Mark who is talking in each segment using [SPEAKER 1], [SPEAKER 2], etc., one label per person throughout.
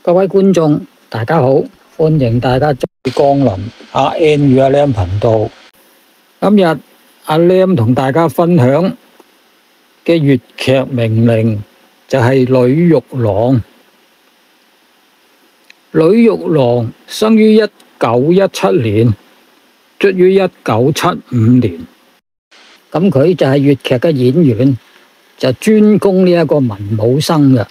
[SPEAKER 1] 各位觀眾，大家好，歡迎大家再降臨阿 N 與阿 Lam 頻道。今日阿 Lam 同大家分享嘅粵劇名伶就係呂玉郎。呂玉郎生於1917年，卒於1975年。咁佢就係粵劇嘅演員，就專攻呢一個文武生嘅。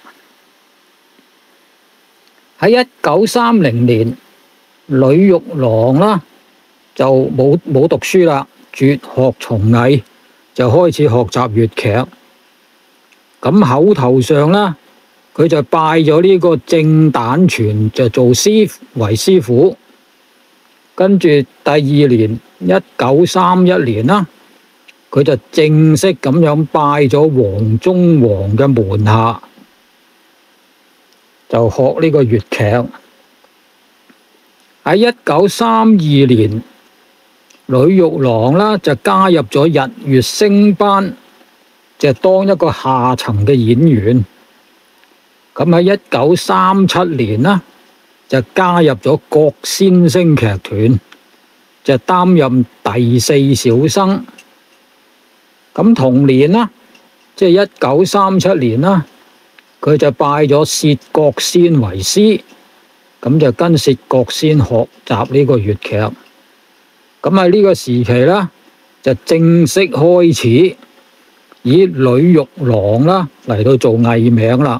[SPEAKER 1] 喺1930年，呂玉郎啦就冇讀書啦，輟學從藝，就開始學習粵劇。咁口頭上啦，佢就拜咗呢個正旦傳，就做為師傅。跟住第二年1931年啦，佢就正式咁樣拜咗黃宗璜嘅門下，就學呢個粵劇。喺1932年，呂玉郎啦就加入咗日月星班，就當一個下層嘅演員。咁喺1937年啦，就加入咗國先聲劇團，就擔任第四小生。咁同年啦，即係1937年啦，佢就拜咗薛覺先為師，咁就跟薛覺先學習呢個粵劇。咁喺呢個時期啦，就正式開始以呂玉郎啦嚟到做藝名啦。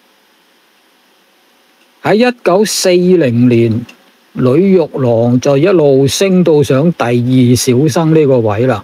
[SPEAKER 1] 喺1940年，呂玉郎就一路升到上第二小生呢個位啦。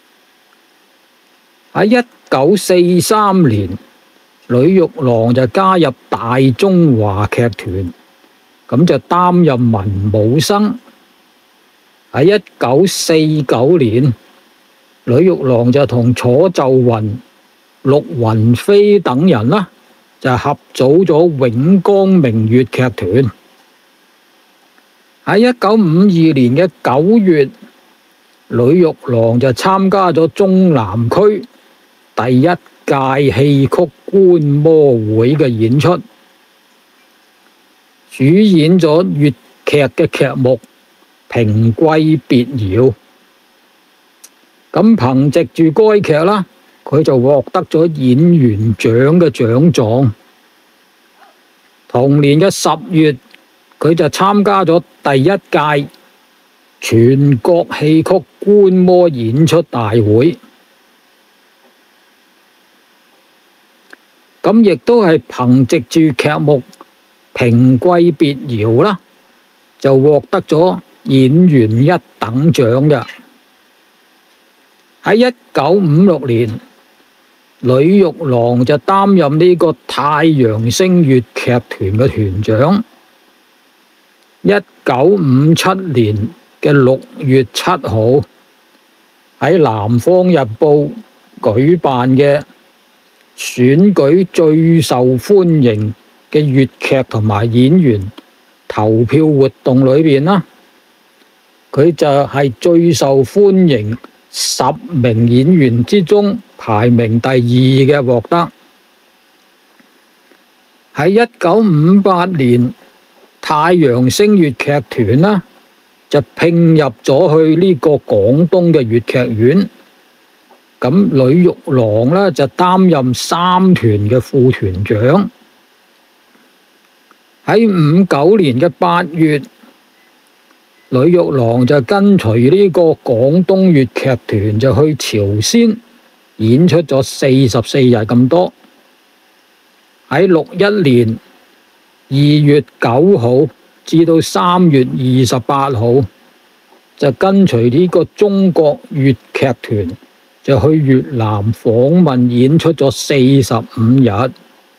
[SPEAKER 1] 喺1943年，呂玉郎就加入大中華劇團，咁就擔任文武生。喺1949年，呂玉郎就同楚岫雲、陸雲飛等人啦，就合組咗永光明粵劇團。喺1952年嘅9月，呂玉郎就參加咗中南區第一屆戲曲觀摩會嘅演出，主演咗粵劇嘅劇目《平貴別窯》。咁憑藉住該劇啦，佢就獲得咗演員獎嘅獎狀。同年嘅10月，佢就參加咗第一屆全國戲曲觀摩演出大會。咁亦都係憑藉住劇目《平貴別窯》啦，就獲得咗演員一等獎嘅。喺1956年，呂玉郎就擔任呢個太陽星粵劇團嘅團長。1957年嘅6月7號，喺南方日報舉辦嘅選舉最受歡迎嘅粵劇同埋演員投票活動裏邊啦，佢就係最受歡迎10名演員之中排名第2嘅獲得。喺1958年，太陽星粵劇團啦就聘入咗去呢個廣東嘅粵劇院。咁呂玉郎呢就擔任3團嘅副團長。喺59年嘅8月，呂玉郎就跟隨呢個廣東粵劇團就去朝鮮演出咗44日咁多。喺61年2月9號至到3月28號，就跟隨呢個中國粵劇團就去越南訪問演出咗45日。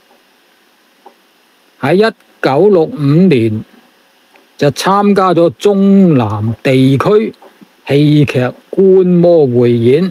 [SPEAKER 1] 喺1965年就參加咗中南地區戲劇觀摩匯演。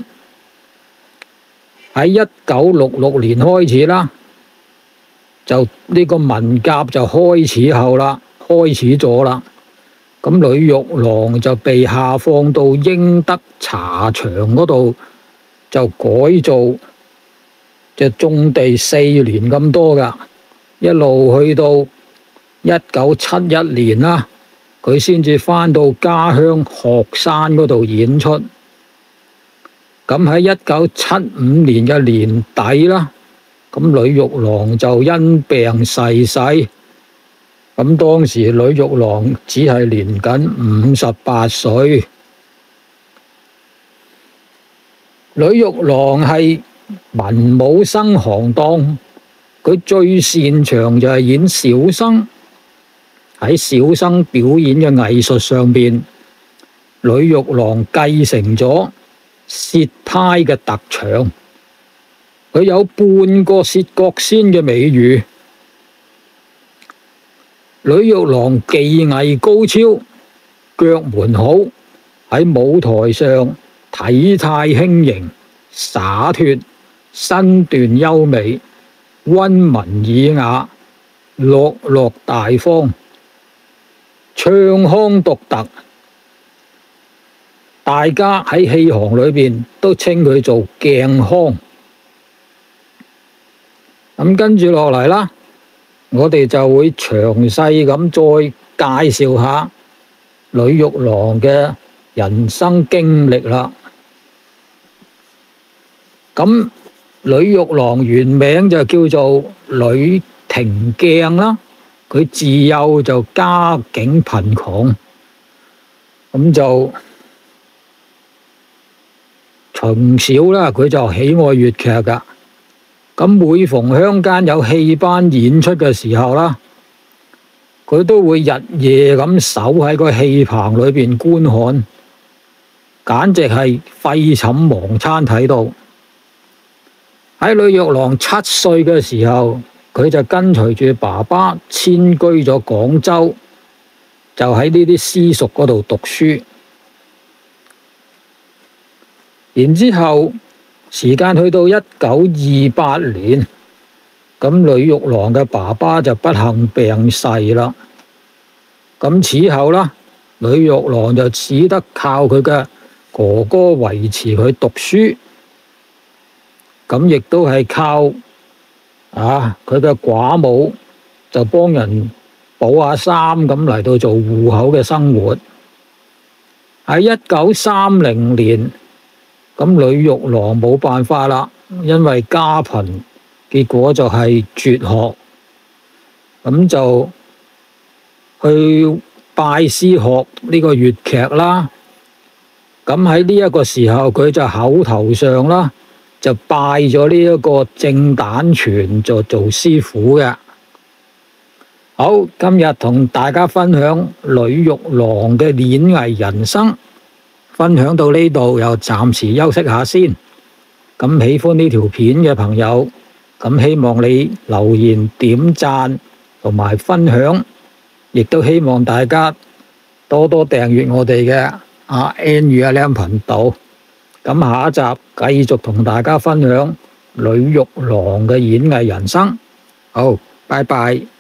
[SPEAKER 1] 喺1966年開始啦，就呢個文革就開始咗啦。咁呂玉郎就被下放到英德茶場嗰度，就改造，就種地4年咁多噶，一路去到 1971啦，佢先至返到家鄉鶴山嗰度演出。咁喺1975年嘅年底啦，咁呂玉郎就因病逝世。咁當時呂玉郎只係年僅58歲。呂玉郎係文武生行當，佢最擅長就係演小生。喺小生表演嘅藝術上邊，呂玉郎繼承咗薛派嘅特長，佢有半個薛覺先嘅美譽。呂玉郎技藝高超，腳門好，喺舞台上體態輕盈、灑脫，身段優美，溫文爾雅，落落大方，唱腔獨特。大家喺戲行裏邊都稱佢做鏡腔。咁跟住落嚟啦，我哋就會詳細咁再介紹下呂玉郎嘅人生經歷啦。咁呂玉郎原名就叫做呂廷鏡啦，佢自幼就家境貧窮，咁就從小啦，佢就喜愛粵劇噶。咁每逢鄉間有戲班演出嘅時候啦，佢都會日夜咁守喺個戲棚裏邊觀看，簡直係廢寢忘餐睇到。喺呂玉郎7歲嘅時候，佢就跟隨住爸爸遷居咗廣州，就喺呢啲私塾嗰度讀書。然之後，時間去到1928年，咁呂玉郎嘅爸爸就不幸病逝啦。咁此後啦，呂玉郎就只得靠佢嘅哥哥維持佢讀書，咁亦都係靠佢嘅寡母就幫人補下衫咁嚟到做糊口嘅生活。喺1930年，咁呂玉郎冇辦法啦，因為家貧，結果就係輟學，咁就去拜師學呢個粵劇啦。咁喺呢一個時候，佢就口頭上啦，就拜咗呢一個正旦泉做師傅嘅。好，今日同大家分享呂玉郎嘅演藝人生。分享到呢度，又暫時休息下先。咁喜歡呢條片嘅朋友，咁希望你留言點讚同埋分享，亦都希望大家多多訂閱我哋嘅N 與阿 Lam 頻道。咁下一集繼續同大家分享呂玉郎嘅演藝人生。好，拜拜。